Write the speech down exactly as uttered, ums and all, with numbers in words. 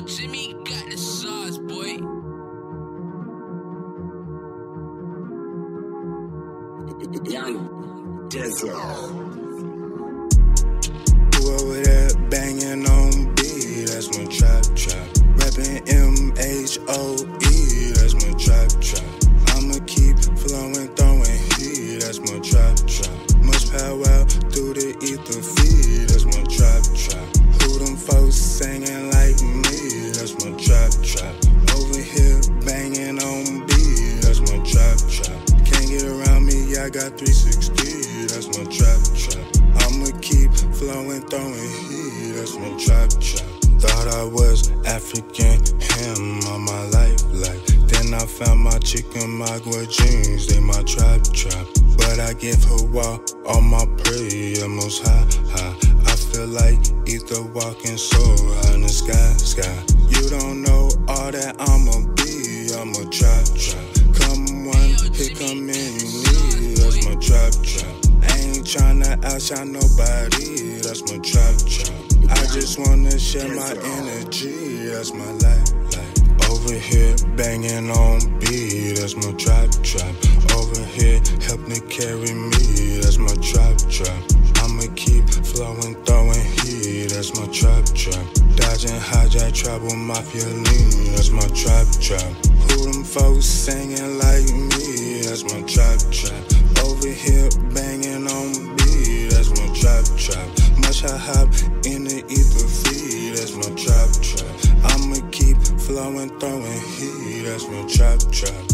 Lil Jimmy got the sauce, boy. Young Dizzle. Who over there banging on B? That's my trap trap. Rapping M H O E. That's my trap trap. I'ma keep flowing, throwing heat. That's my trap trap. Much power through the ether feed. That's my trap trap. Who them folks singing like me? That's my trap trap. Over here banging on B. That's my trap trap. Can't get around me, I got three sixty. That's my trap trap. I'ma keep flowing, throwing heat. That's my trap trap. Thought I was African, him all my life, like. Then I found my chicken magua jeans, they my trap trap. But I give her all, all my prayer, most high, high. I feel like ether walking so high in the sky, sky. You don't know all that I'ma be, I'm a trap trap. Come one, here come in me, that's my trap trap. I ain't tryna outshine nobody, that's my trap trap. I just wanna share my energy, that's my life, life. Over here banging on B, that's my trap trap. Over here helping to carry me, that's my trap trap. I'ma keep flowing, throwing heat, that's my trap trap. Dodging hijack, trouble, Mafia lean, that's my trap trap. Who them folks singing like me, that's my trap trap. Over here banging on B, that's my trap trap. Much I hop in the ether feed, that's my trap trap. I'ma keep flowing, throwing heat, that's my trap trap.